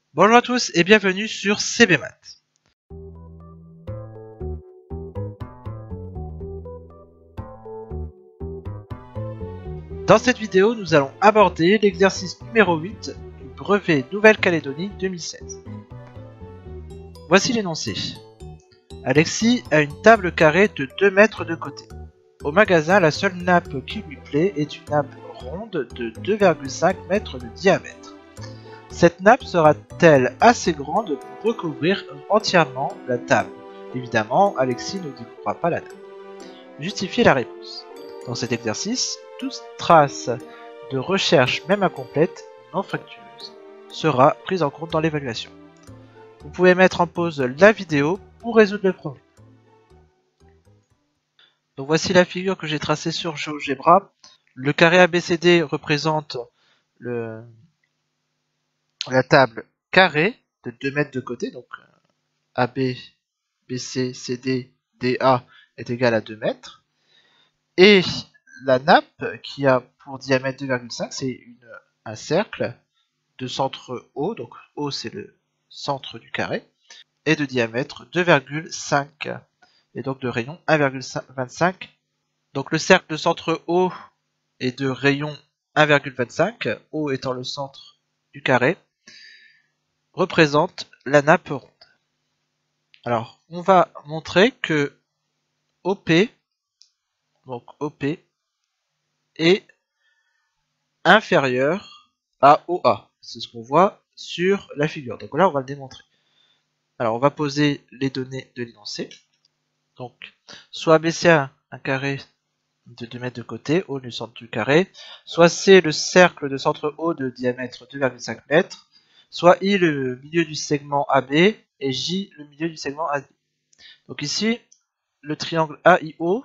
Bonjour à tous et bienvenue sur CBMath. Dans cette vidéo, nous allons aborder l'exercice numéro 8 du brevet Nouvelle-Calédonie 2016. Voici l'énoncé. Alexis a une table carrée de 2 mètres de côté. Au magasin, la seule nappe qui lui plaît est une nappe ronde de 2,5 mètres de diamètre. Cette nappe sera-t-elle assez grande pour recouvrir entièrement la table? Évidemment, Alexis ne découvrira pas la nappe. Justifiez la réponse. Dans cet exercice, toute trace de recherche, même incomplète, non fructueuse, sera prise en compte dans l'évaluation. Vous pouvez mettre en pause la vidéo pour résoudre le problème. Donc voici la figure que j'ai tracée sur GeoGebra. Le carré ABCD représente la table carrée de 2 mètres de côté, donc AB, BC, CD, DA est égal à 2 mètres. Et la nappe qui a pour diamètre 2,5, c'est un cercle de centre O, donc O c'est le centre du carré, et de diamètre 2,5 et donc de rayon 1,25. Donc le cercle de centre O est de rayon 1,25, O étant le centre du carré, représente la nappe ronde. Alors on va montrer que OP, donc OP, est inférieur à OA. C'est ce qu'on voit sur la figure. Donc là, on va le démontrer. Alors, on va poser les données de l'énoncé. Donc, soit ABC a un carré de 2 mètres de côté, O du centre du carré, soit C le cercle de centre O de diamètre 2,5 mètres, soit I le milieu du segment AB et J le milieu du segment AD. Donc ici, le triangle AIO,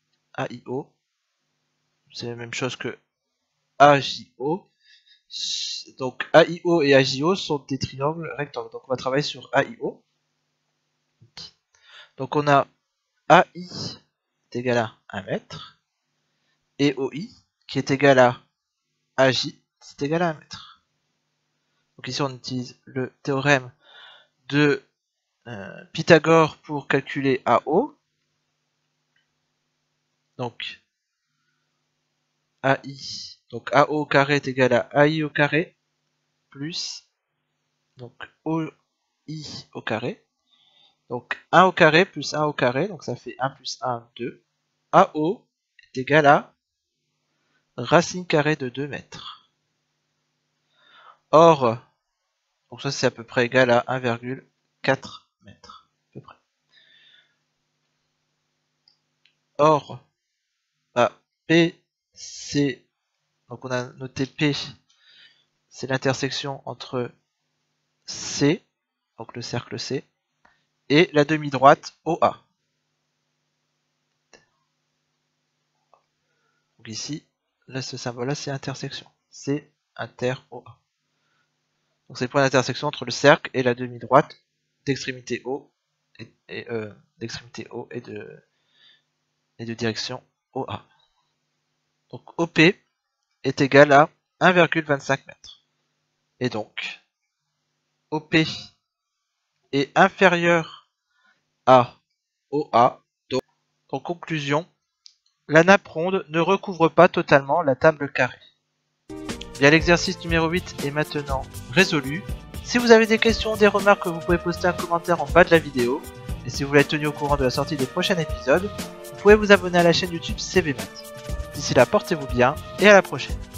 c'est la même chose que AJO. Donc AIO et AJO sont des triangles rectangles. Donc on va travailler sur AIO. Donc on a AI est égal à 1 mètre et OI qui est égal à AJ, c'est égal à 1 mètre. Donc ici on utilise le théorème de Pythagore pour calculer AO. Donc AI, donc AO au carré est égal à AI au carré plus donc OI au carré. Donc 1 au carré plus 1 au carré, donc ça fait 1 plus 1, 2. AO est égal à racine carrée de 2 mètres. Or, donc ça c'est à peu près égal à 1,4 mètres. À peu près. Or, P, C, donc on a noté P, c'est l'intersection entre C, donc le cercle C, et la demi-droite OA. Donc ici, là ce symbole-là c'est intersection, c'est inter OA. Donc c'est le point d'intersection entre le cercle et la demi-droite d'extrémité O et de direction OA. Donc OP est égal à 1,25 mètres. Et donc OP est inférieur à OA. Donc en conclusion, la nappe ronde ne recouvre pas totalement la table carrée. Bien, l'exercice numéro 8 est maintenant résolu. Si vous avez des questions ou des remarques, vous pouvez poster un commentaire en bas de la vidéo. Et si vous voulez être tenu au courant de la sortie des prochains épisodes, vous pouvez vous abonner à la chaîne YouTube CBMath. D'ici là, portez-vous bien et à la prochaine.